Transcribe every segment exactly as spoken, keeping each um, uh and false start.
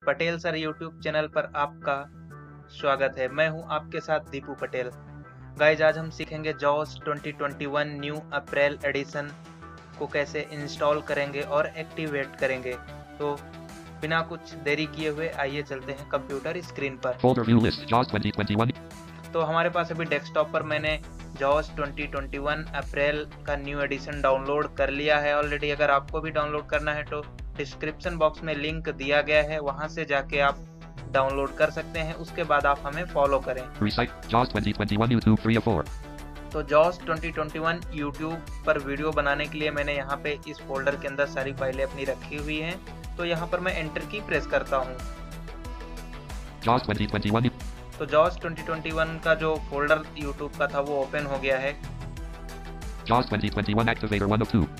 Patel sir YouTube channel पर आपका स्वागत है। मैं हूं आपके साथ दीपू पटेल। गाइज, आज हम सीखेंगे जॉस twenty twenty one new April edition को कैसे इंस्टॉल करेंगे और एक्टिवेट करेंगे। तो बिना कुछ देरी किए हुए आइए चलते हैं कंप्यूटर स्क्रीन पर। Folder view list, जॉस ट्वेंटी ट्वेंटी वन। तो हमारे पास अभी डेस्कटॉप पर मैंने जॉस ट्वेंटी ट्वेंटी वन अप्रैल का न्यू एडिशन डाउनलोड कर लिया है ऑलरेडी। अगर आपको भी डाउनलोड करना है तो डिस्क्रिप्शन बॉक्स में लिंक दिया गया है, वहां से जाके आप डाउनलोड कर सकते हैं। उसके बाद आप हमें फॉलो करें। Recite जॉस twenty twenty one YouTube three और फोर। तो जॉस ट्वेंटी ट्वेंटी वन यूट्यूब पर वीडियो बनाने के लिए मैंने यहाँ पे इस फोल्डर के अंदर सारी फाइलें अपनी रखी हुई हैं। तो यहाँ पर मैं एंटर की प्रेस करता हूँ। जॉस ट्वेंटी ट्वेंटी वन। तो जॉस ट्वेंटी ट्वेंटी वन का जो फोल्डर यूट्यूब का था वो ओपन हो गया है। जॉस twenty twenty one Activator one of two.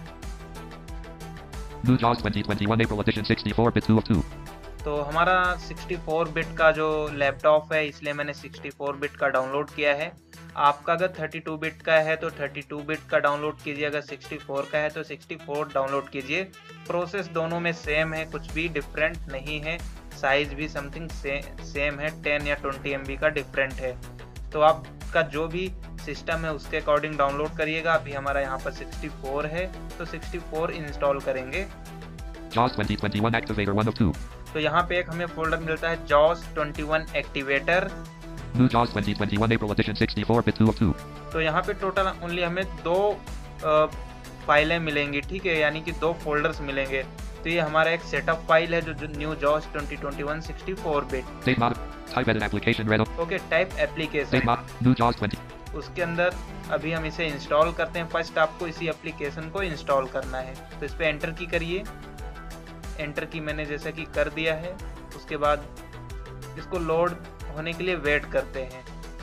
New जॉस twenty twenty one April edition sixty four bit two of two. तो हमारा सिक्सटी फोर बिट का जो लैपटॉप है, इसलिए मैंने सिक्सटी फोर बिट का डाउनलोड किया है। आपका अगर थर्टी टू बिट का है तो थर्टी टू बिट का डाउनलोड कीजिए, अगर सिक्सटी फोर का है तो सिक्सटी फोर डाउनलोड कीजिए। प्रोसेस दोनों में सेम है, कुछ भी डिफरेंट नहीं है। साइज भी समथिंग से, सेम है, टेन या ट्वेंटी एम बी का डिफरेंट है। तो आपका जो भी सिस्टम है उसके अकॉर्डिंग डाउनलोड करिएगा। अभी हमारा यहाँ पर सिक्सटी फोर है तो सिक्सटी फोर इंस्टॉल करेंगे। जॉस twenty twenty one Activator one of two. तो यहाँ पे एक हमें फोल्डर मिलता है जॉस ट्वेंटी वन एक्टिवेटर। New जॉस twenty twenty one April edition sixty four bit two of two. तो यहाँ पे टोटल ओनली हमें दो आ, फाइलें मिलेंगी, ठीक है, यानी कि दो फोल्डर्स मिलेंगे। तो ये हमारा एक सेटअप फाइल है जो, जो न्यू जॉस twenty twenty one sixty four bit. Save mod, type edit application redo। Okay, type application. Save mod, New जॉस ट्वेंटी। उसके अंदर अभी हम इसे इंस्टॉल करते हैं। फर्स्ट आपको इसी एप्लीकेशन को इंस्टॉल करना है। तो इस पे एंटर की करिए। एंटर की मैंने जैसा कि कर दिया है। उसके बाद इसको लोड होने के लिए वेट करते हैं।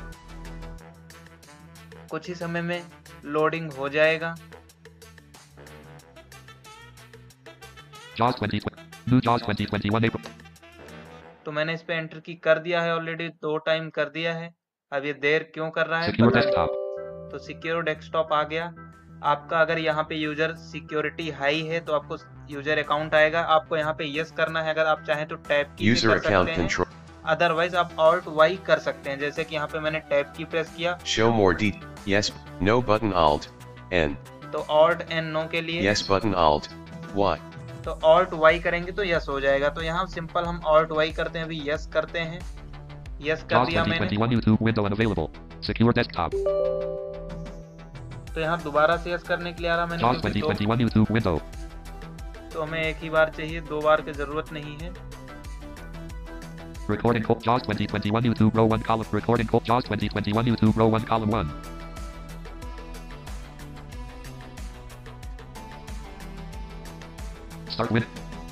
कुछ ही समय में लोडिंग हो जाएगा। जॉस ट्वेंटी New जॉस ट्वेंटी ट्वेंटी वन April। तो मैंने इस पे एंटर की कर दिया है ऑलरेडी, दो टाइम कर दिया है। अब ये देर क्यों कर रहा है Secure पता नहीं। desktop। तो सिक्योर डेस्कटॉप आ गया। आपका अगर यहाँ पे यूजर सिक्योरिटी हाई है तो आपको यूजर अकाउंट आएगा। आपको यहाँ पे यस करना है। अगर आप चाहें तो टैब की भी कर सकते हैं, अदरवाइज आप ऑल्ट वाई कर सकते हैं। जैसे कि यहाँ पे मैंने टैब की प्रेस किया। Show more de yes, no button Alt N. तो ऑल्ट एन नो के लिए Yes button Alt Y. तो ऑल्ट वाई करेंगे तो यस हो जाएगा। तो यहाँ सिंपल हम ऑल्ट वाई करते हैं, अभी यस करते हैं। यस कर जॉस दिया ट्वेंटी मैंने। Twenty one YouTube window unavailable। Secure desktop। तो यहाँ दोबारा से यस करने के लिए आ रहा मैंने, जॉस क्योंकि ट्वेंटी दो, ट्वेंटी वन YouTube window। तो हमें एक ही बार चाहिए, दो बार की जरूरत नहीं है। Recording code जॉस twenty twenty one YouTube row one column। Recording code जॉस twenty twenty one YouTube row one column one. Start with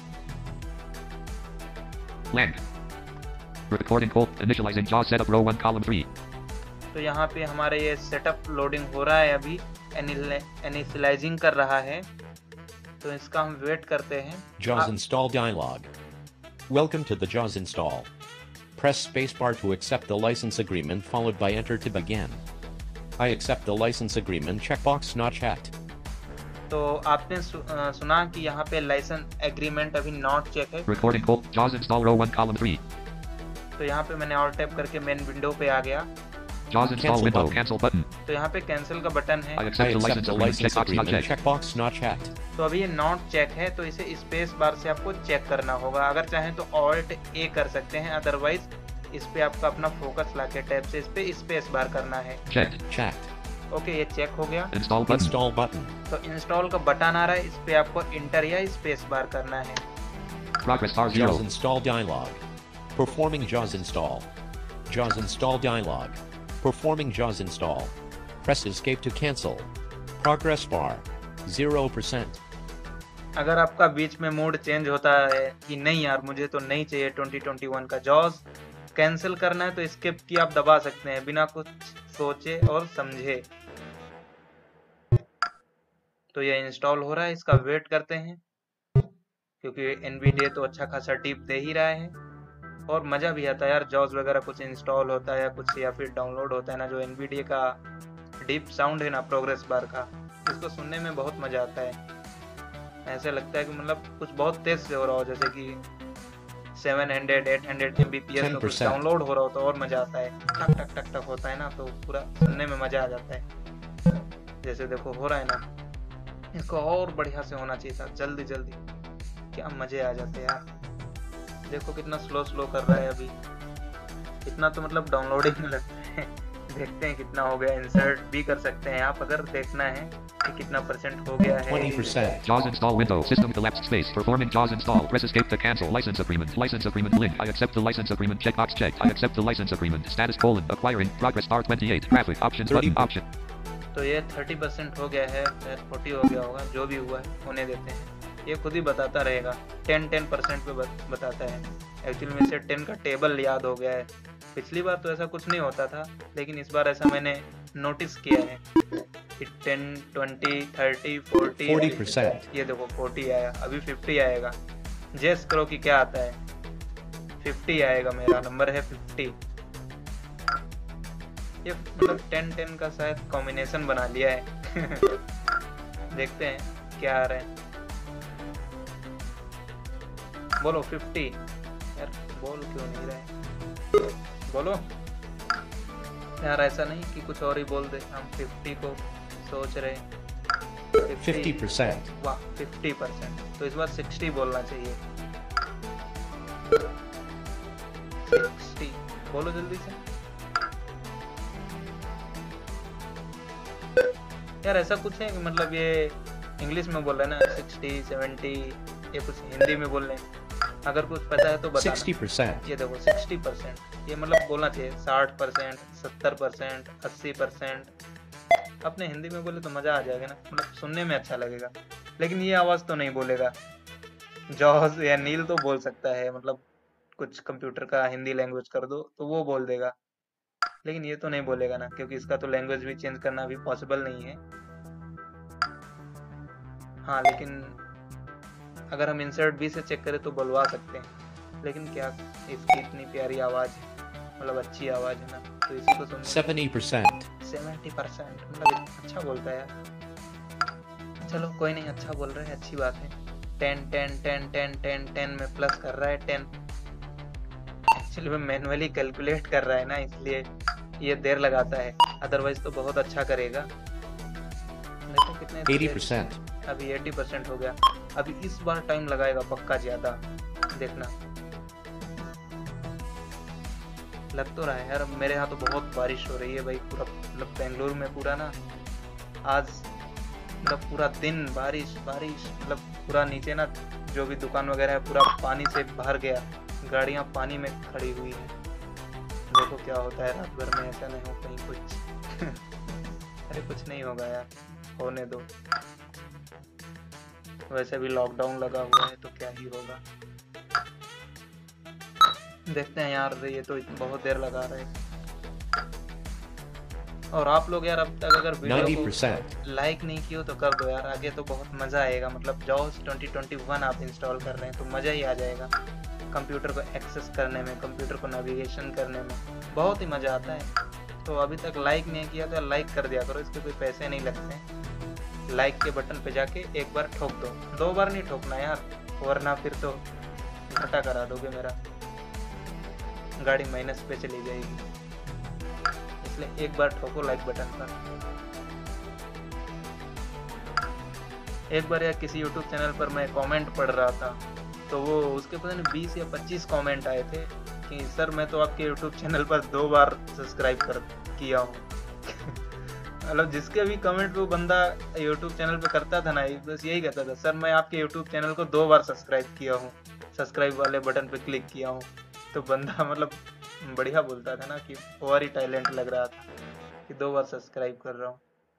blank। Recording code initializing जॉस setup row one column three. तो यहाँ पे हमारे ये सेटअप लोडिंग हो रहा है, अभी इनिशियलाइजिंग कर रहा है। तो इसका हम वेट करते हैं। JAWS install dialog. Welcome to the JAWS install. Press spacebar to accept the license agreement followed by enter to begin. I accept the license agreement checkbox not checked. तो आपने सु, आ, सुना कि यहाँ पे लाइसेंस एग्रीमेंट अभी नॉट चेक है। Recording code जॉस install row one column three. तो यहाँ पे मैंने ऑल टैप करके मेन विंडो पे आ गया। जॉस install Cancel window button। cancel button। तो यहाँ पे कैंसिल का बटन है। I I accept the accept license the agreement license checkbox not agreement checked। checkbox not checked. तो अभी ये नॉट चेक है, तो इसे स्पेस बार से आपको चेक करना होगा। अगर चाहें तो ऑल्ट ए कर सकते हैं, अदरवाइज इस पे आपका अपना फोकस लाके टैब से इस पे स्पेस बार करना है। Checked। Checked. ओके, ये चेक हो गया। Install button। Install button. तो इंस्टॉल का बटन आ रहा है, इस पे आपको इंटर या स्पेस बार करना है। Progress bar zero। JAWS install dialog. Performing JAWS install. JAWS install dialog. Performing JAWS install. Press escape to cancel. Progress bar zero percent. अगर आपका बीच में मूड चेंज होता है कि नहीं यार मुझे तो नहीं चाहिए ट्वेंटी ट्वेंटी वन का जॉस, कैंसिल करना है, तो स्किप की आप दबा सकते हैं बिना कुछ सोचे और समझे। तो ये इंस्टॉल हो रहा है, इसका वेट करते हैं, क्योंकि एनवीडिया तो अच्छा खासा टिप दे ही रहा है। और मजा भी आता है यार, जॉस वगैरह कुछ इंस्टॉल होता है या कुछ या फिर डाउनलोड होता है ना, जो एनवीडिया का डीप साउंड है ना प्रोग्रेस बार का, इसको सुनने में बहुत मजा आता है। ऐसे लगता है कि मतलब कुछ बहुत तेज से हो रहा हो, जैसे कि seven hundred eight hundred M B P S में कुछ डाउनलोड हो रहा हो तो और मजा आता है। टक टक टक टक होता है ना, तो पूरा सुनने में मजा आ जाता है। जैसे देखो हो रहा है ना, इसको और बढ़िया से होना चाहिए था, जल्दी जल्दी, क्या मजे आ जाते हैं यार। देखो कितना स्लो स्लो कर रहा है अभी, इतना तो मतलब डाउनलोडिंग में लगता है। देखते हैं कितना हो गया, इंसर्ट भी कर सकते हैं आप अगर देखना है कि कितना परसेंट हो गया है। twenty percent. JAWS install window. System collapsed space. Performing JAWS install. Press escape to cancel. License agreement. License agreement link. I accept the license agreement. Checkbox checked. I accept the license agreement. Status colon. Acquiring. Progress R twenty-eight. Graphic. Options button. Option. तो ये thirty percent हो गया है, forty हो गया होगा, जो भी हुआ है होने देते हैं। ये खुद ही बताता रहेगा, टेन टेन परसेंट पे बताता है। एक्चुअली में से टेन का टेबल याद हो गया है। पिछली बार तो ऐसा कुछ नहीं होता था, लेकिन इस बार ऐसा मैंने नोटिस किया है कि ten twenty thirty forty forty percent. ये देखो फोर्टी आया, अभी फिफ्टी आएगा। जेस करो कि क्या आता है, फिफ्टी आएगा, मेरा नंबर है फिफ्टी। ये मतलब टेन टेन का शायद कॉम्बिनेशन बना लिया है। देखते हैं क्या आ रहा है। बोलो फिफ्टी यार, बोल क्यों नहीं रहा है, बोलो यार। ऐसा नहीं कि कुछ और ही बोल दे, हम फिफ्टी को सोच रहे। fifty percent. वाह फिफ्टी परसेंट, तो इस बार सिक्सटी बोलना चाहिए। सिक्सटी बोलो जल्दी से यार। ऐसा कुछ है कि मतलब ये इंग्लिश में बोल रहे हैं ना, सिक्सटी सेवेंटी, ये कुछ हिंदी में बोल रहे हैं। अगर कुछ पता है तो बताना। sixty percent. ये देखो सिक्सटी परसेंट, ये मतलब बोलना चाहिए साठ परसेंट, सत्तर परसेंट, अस्सी परसेंट। अपने हिंदी में बोले तो मजा आ जाएगा ना, मतलब सुनने में अच्छा लगेगा। लेकिन ये आवाज तो नहीं बोलेगा। जॉस या नील तो बोल सकता है, मतलब कुछ कंप्यूटर का हिंदी लैंग्वेज कर दो तो वो बोल देगा, लेकिन ये तो नहीं बोलेगा ना, क्योंकि इसका तो लैंग्वेज भी चेंज करना भी पॉसिबल नहीं है। हाँ, लेकिन अगर हम इंसर्ट बी से चेक करें तो बुलवा सकते हैं, लेकिन क्या इसकी इतनी प्यारी आवाज है, मतलब अच्छी आवाज है ना, तो इसी को सुन। seventy percent. सेवेंटी परसेंट मतलब अच्छा बोलता है यार। चलो कोई नहीं, अच्छा बोल रहे हैं, अच्छी बात है। Ten ten ten ten ten ten में प्लस कर रहा है टेन। एक्चुअली में मैनुअली कैलकुलेट कर रहा है ना, इसलिए ये देर लगाता है, अदरवाइज तो बहुत अच्छा करेगा। देखो कितने eighty percent. अभी अस्सी परसेंट हो गया। अभी इस बार टाइम लगाएगा पक्का ज्यादा, देखना। लग तो रहा है यार। मेरे यहाँ तो बहुत बारिश हो रही है भाई, पूरा मतलब बेंगलुरु में पूरा ना आज मतलब पूरा दिन बारिश बारिश, मतलब पूरा नीचे ना जो भी दुकान वगैरह है पूरा पानी से भर गया, गाड़ियाँ पानी में खड़ी हुई है। देखो क्या होता है रात भर में, ऐसा नहीं हो कहीं कुछ। अरे कुछ नहीं होगा यार, होने दो। वैसे भी लॉकडाउन लगा हुआ है तो क्या ही होगा। देखते हैं यार, ये तो बहुत देर लगा रहे हैं। और आप लोग यार अब तक अगर वीडियो को लाइक नहीं किया तो कर दो यार, आगे तो बहुत मजा आएगा। मतलब जॉस ट्वेंटी ट्वेंटी वन आप इंस्टॉल कर रहे हैं तो मजा ही आ जाएगा। कंप्यूटर को एक्सेस करने में, कंप्यूटर को नेविगेशन करने में बहुत ही मजा आता है। तो अभी तक लाइक नहीं किया तो लाइक कर दिया करो, इसके कोई पैसे नहीं लगते। लाइक के बटन पे जाके एक बार ठोक दो, दो बार नहीं ठोकना यार, वरना फिर तो घाटा करा दोगे मेरा, गाड़ी माइनस पे चली जाएगी। इसलिए एक बार ठोको लाइक बटन पर। एक बार यार किसी यूट्यूब चैनल पर मैं कमेंट पढ़ रहा था, तो वो उसके पता नहीं बीस या पच्चीस कमेंट आए थे कि सर मैं तो आपके यूट्यूब चैनल पर दो बार सब्सक्राइब कर किया हूँ। मतलब जिसके भी कमेंट वो बंदा यूट्यूब चैनल पे करता था ना, बस यही कहता था, सर मैं आपके यूट्यूब चैनल को दो बार सब्सक्राइब किया हूँ, सब्सक्राइब वाले बटन पे क्लिक किया हूँ। तो बंदा मतलब बढ़िया बोलता था ना कि और ही टैलेंट लग रहा था कि दो बार सब्सक्राइब कर रहा हूँ।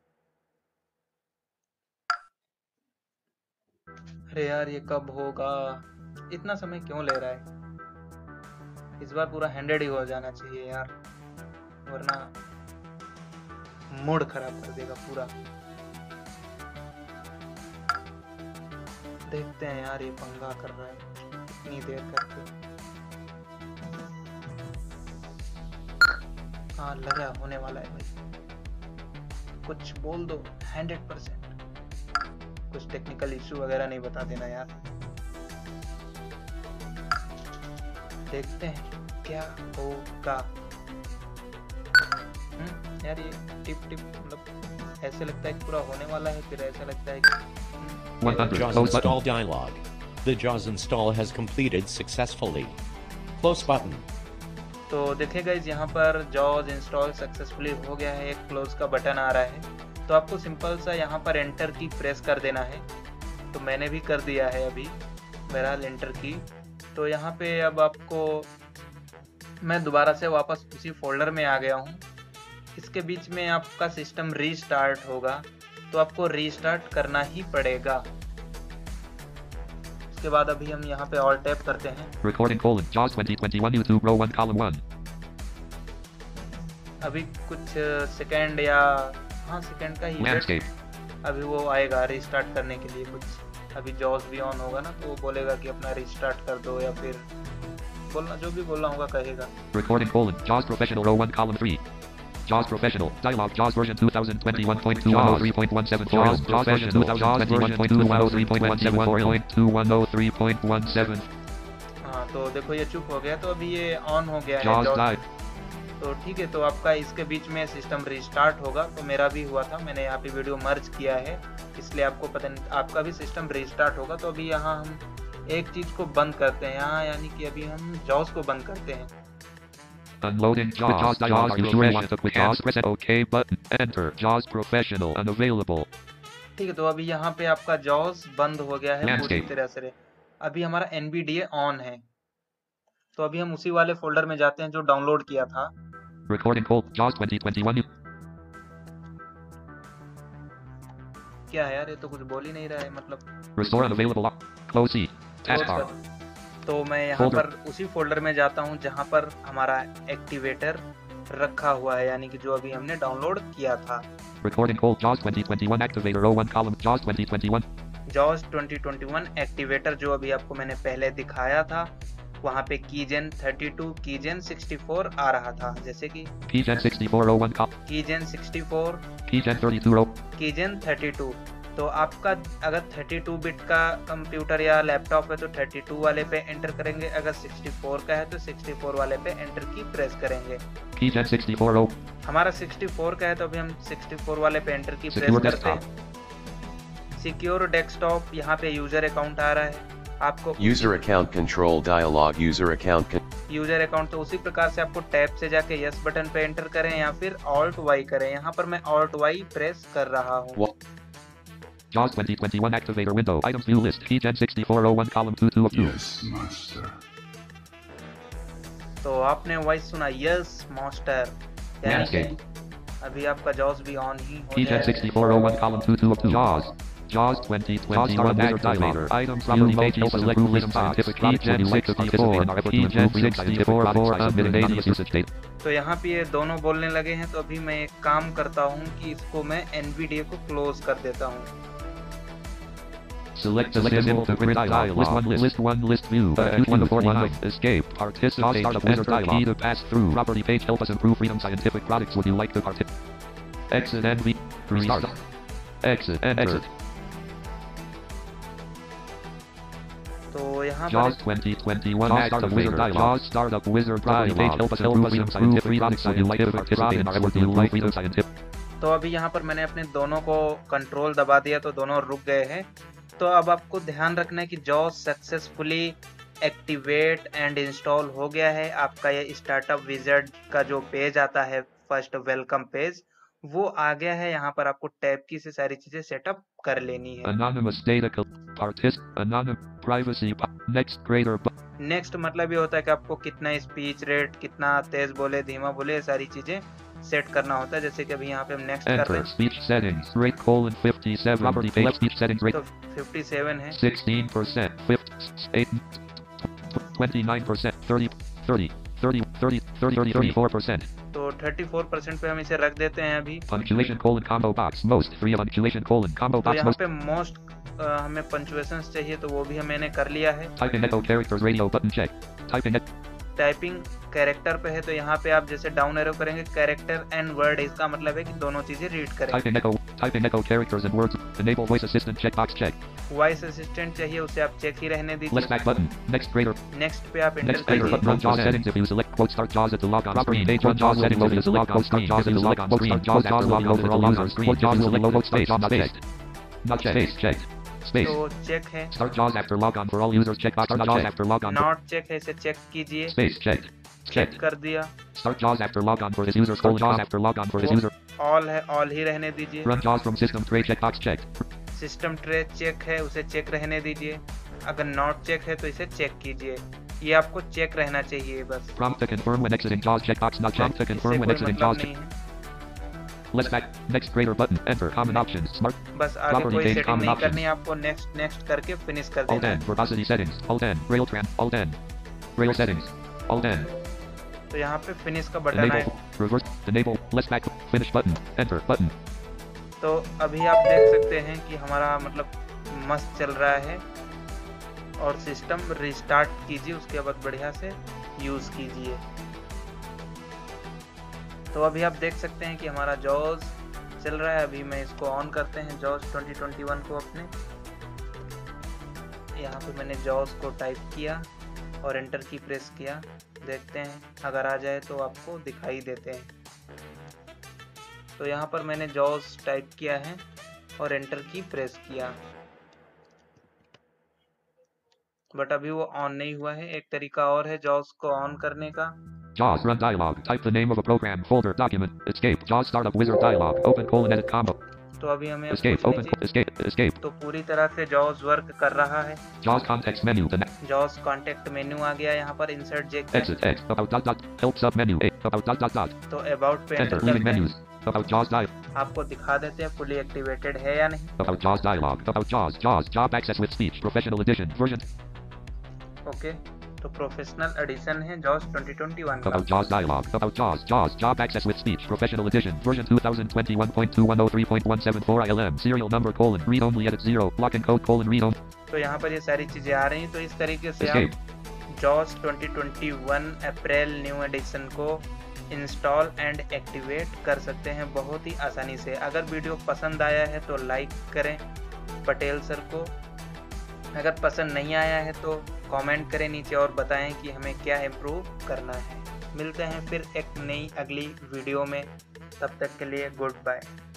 अरे यार ये कब होगा, इतना समय क्यों ले रहा है। इस बार पूरा हंड्रेड ही हो जाना चाहिए यार, वरना मूड खराब कर देगा पूरा। देखते हैं यार, ये पंगा कर रहा है इतनी देर करके। हाँ लगा होने वाला है भाई, कुछ बोल दो। हंड्रेड परसेंट कुछ टेक्निकल इशू वगैरह नहीं बता देना यार। देखते हैं क्या होगा। हम्म यार ये टिप टिप मतलब ऐसे लगता है कि पूरा होने वाला है, फिर ऐसा लगता है कि one hundred. JAWS Close button. install dialog. The JAWS install has completed successfully. Close button. तो देखिए गाइस यहाँ पर जॉज इंस्टॉल सक्सेसफुली हो गया है, एक क्लोज का बटन आ रहा है। तो आपको सिंपल सा यहाँ पर एंटर की प्रेस कर देना है। तो मैंने भी कर दिया है अभी बहरहाल एंटर की। तो यहाँ पे अब आपको मैं दोबारा से वापस उसी फोल्डर में आ गया हूँ। इसके बीच में आपका सिस्टम रीस्टार्ट होगा, तो आपको रीस्टार्ट करना ही पड़ेगा। उसके बाद अभी हम यहाँ पे ऑल टैप करते हैं। Recording colon JAWS twenty twenty-one YouTube row one column one. अभी कुछ सेकंड या हाँ सेकंड का ही Landscape. अभी वो आएगा रीस्टार्ट करने के लिए। कुछ अभी जॉस भी ऑन होगा ना, तो वो बोलेगा कि अपना रीस्टार्ट कर दो या फिर बोलना जो भी बोलना होगा कहेगा। Recording colon JAWS Professional row one column three. JAWS Professional dialog JAWS version twenty twenty-one point two one oh three point one seven four. JAWS version twenty twenty-one point two one oh three point one seven four. two one oh three point one seven. हाँ तो देखो ये चुप हो गया, तो अभी ये ऑन हो गया है JAWS JAWS। died. तो ठीक है, तो आपका इसके बीच में सिस्टम रीस्टार्ट होगा। तो मेरा भी हुआ था, मैंने यहाँ पे वीडियो मर्ज किया है, इसलिए आपको पता नहीं, आपका भी सिस्टम रीस्टार्ट होगा। तो अभी यहाँ हम एक चीज को बंद करते हैं यहाँ, यानी कि अभी हम जॉस को बंद करते हैं। Unloading JAWS. JAWS. Are you sure you want to quit JAWS? Press OK button. Enter. JAWS Professional unavailable. ठीक है, तो अभी यहाँ पे आपका जॉस बंद हो गया है पूरी Landscape. तरह से। अभी हमारा N V D A on है, तो अभी हम उसी वाले फोल्डर में जाते हैं जो डाउनलोड किया था। Recording code JAWS twenty twenty-one. क्या है यार, ये तो कुछ बोल ही नहीं रहा है, मतलब Restore unavailable. Close C. close Taskbar. कर। तो मैं यहाँ Folder. पर उसी फोल्डर में जाता हूँ जहाँ पर हमारा एक्टिवेटर रखा हुआ है, यानी कि जो अभी हमने डाउनलोड किया था। Recording code JAWS twenty twenty-one activator row one column JAWS twenty twenty-one. जॉस ट्वेंटी ट्वेंटी वन एक्टिवेटर जो अभी आपको मैंने पहले दिखाया था, वहाँ पे keygen thirty two, keygen sixty four आ रहा था, जैसे कि Keygen sixty-four row one column. Keygen sixty four, Keygen thirty-two row. Keygen thirty two. तो आपका अगर थर्टी टू बिट का कंप्यूटर या लैपटॉप है तो थर्टी टू वाले पे एंटर करेंगे, अगर सिक्सटी फोर का है तो सिक्सटी फोर वाले पे एंटर की प्रेस करेंगे। Keygen sixty-four row. हमारा सिक्सटी फोर का है तो अभी हम सिक्सटी फोर वाले पे एंटर की प्रेस Secure करते desktop. हैं। सिक्योर डेस्कटॉप, यहाँ पे यूजर अकाउंट आ रहा है आपको। User account control dialog. User account con- user account तो उसी प्रकार से आपको टैब से जाके यस बटन पे एंटर करें या फिर ऑल्ट वाई करें। यहाँ पर मैं ऑल्ट वाई प्रेस कर रहा हूँ। Wa- JAWS twenty twenty-one activator window. Items view list. Keygen sixty-four row one column two two of two. Yes, master. तो आपने वॉइस सुना, यस मास्टर, यानी कि अभी आपका जॉस भी ऑन ही हो Keygen जाएगा। sixty-four row one column two two of two. JAWS. JAWS twenty twenty-one activator. Items property pages select freedom scientific. Keygen sixty-four. Keygen sixty-four for unlimited usage date. तो यहाँ पे ये दोनों बोलने लगे हैं, तो अभी मैं एक काम करता हूँ कि इसको मैं N V D A को क्लोज कर देता हूँ। Select the symbol to grid dialog. List one, list, list one, list view. Uh, one of forty-nine. Escape. Participate. Startup wizard dialog. Key to pass through. Property page. Help us improve Freedom Scientific products. Would you like to participate? Exit and V. Restart. Exit. Enter. तो यहाँ JAWS पर twenty twenty-one Startup Wizard dialog. JAWS Startup Wizard property page. Help us improve Freedom Scientific products. Would you like to participate in our Would you like Freedom Scientific? तो अभी यहाँ पर मैंने अपने दोनों को कंट्रोल दबा दिया, तो दोनों रुक गए हैं। तो अब आपको ध्यान रखना है कि जॉस सक्सेसफुली एक्टिवेट एंड इंस्टॉल हो गया है। आपका ये स्टार्टअप विजार्ड का जो पेज आता है, फर्स्ट वेलकम पेज, वो आ गया है। यहाँ पर आपको टैब की से सारी चीजें सेटअप कर लेनी है। Anonymous data partic anonymous privacy next greater next मतलब ये होता है कि आपको कितना स्पीच रेट, कितना तेज बोले, धीमा बोले, ये सारी चीजें सेट करना होता है। जैसे कि अभी यहाँ पे हम नेक्स्ट कर रहे enter speech settings rate colon fifty-seven property page speech settings हैं, rate तो फिफ्टी सेवन है। sixteen percent fifty-eight twenty-nine percent thirty thirty thirty thirty thirty thirty-four percent तो थर्टी फोर परसेंट पे हम इसे रख देते हैं अभी। punctuation colon combo box most free punctuation colon combo तो box यहाँ most पे मोस्ट हमें पंक्चुएशंस चाहिए, तो वो भी हम मैंने कर लिया है। type in echo characters radio button check type in typing character पे है, तो यहाँ पे आप जैसे डाउन एरो करेंगे कैरेक्टर एंड वर्ड, इसका मतलब है कि दोनों चीजें रीड करें। type in echo type in echo characters and words enable voice assistant checkbox check voice assistant चाहिए उसे आप चेक ही रहने Left दीजिए। back button. Next greater. Next पे आप एंटर Next greater कीजिए। button. Run JAWS settings if you select quote start JAWS at the log on screen. Page run JAWS settings if you select quote start JAWS at the log on screen. JAWS after log on for all users. Quote JAWS select quote space not checked. Not checked. Space checked. Space. तो check है। Start JAWS after log on for all users. Checkbox not JAWS after log on. Not check है, इसे check कीजिए। Space checked. Check Checked. कर दिया। Start JAWS after log on for this user. Start JAWS after log on for this user. All है, all ही रहने दीजिए। Run JAWS from system tray checkbox checked. System tray check है, उसे check रहने दीजिए। अगर नॉट चेक है तो इसे चेक कीजिए। ये आपको चेक रहना चाहिए बस। Prompt to confirm when exiting JAWS checkbox not checked. To इससे confirm when कोई exiting मतलब JAWS. नहीं है। Left back. Next greater button. Enter common options. Smart. बस आगे Property कोई page सेटिंग common नहीं options. करनी है आपको। नेक्स्ट नेक्स्ट करके फिनिश कर Alt देना N. है। Verbosity settings. Alt N. Rail tran. Alt N. Rail settings. Alt N. तो यहाँ पे फिनिश का बटन है। Enable. Reverse. Enable. Left back. Finish button. Enter button. तो अभी आप देख सकते हैं कि हमारा मतलब मस्त चल रहा है। और सिस्टम रिस्टार्ट कीजिए, उसके बाद बढ़िया से यूज कीजिए। तो अभी आप देख सकते हैं कि हमारा जॉज चल रहा है। अभी मैं इसको ऑन करते हैं जॉज ट्वेंटी ट्वेंटी वन को अपने। यहाँ पे मैंने जॉज को टाइप किया और एंटर की प्रेस किया। देखते हैं अगर आ जाए तो आपको दिखाई देते हैं। तो यहाँ पर मैंने जॉज टाइप किया है और एंटर की प्रेस किया, बट अभी वो ऑन नहीं हुआ है। एक तरीका और है जॉज को ऑन करने का। JAWS run dialog. Type the name of a program, folder, document. Escape. JAWS startup wizard dialog. Open colon edit combo. तो अभी हमें अब Escape. पूछ Open. लीजिए। Escape. Escape. तो पूरी तरह से जॉज वर्क कर रहा है। JAWS context menu. The next. जॉज कॉन्टेक्ट मेन्यू आ गया यहाँ पर। इंसर्ट जेक है। Exit X. About dot dot. Help sub menu. A. About dot dot dot. तो अबाउट पे Enter. एंटर Leaving करते हैं। menus. About JAWS dial. आपको दिखा देते हैं फुली एक्टिवेटेड है या नहीं। About JAWS dialog. About JAWS. JAWS. Job access with speech. Professional edition. Version. Okay, तो प्रोफेशनल एडिशन है जॉज ट्वेंटी ट्वेंटी वन का। About JAWS dialog. About JAWS. JAWS. Job access with speech. Professional edition. Version two thousand twenty-one point two one oh three point one seven four I L M. Serial number colon. Read only edit zero. Block and code colon. Read only. तो यहाँ पर ये सारी चीजें आ रही हैं। तो इस तरीके से Escape. आप जॉज twenty twenty one April new edition को इंस्टॉल एंड एक्टिवेट कर सकते हैं बहुत ही आसानी से। अगर वीडियो पसंद आया है तो लाइक करें पटेल सर को। अगर पसंद नहीं आया है तो कमेंट करें नीचे और बताएं कि हमें क्या इम्प्रूव करना है। मिलते हैं फिर एक नई अगली वीडियो में, तब तक के लिए गुड बाय।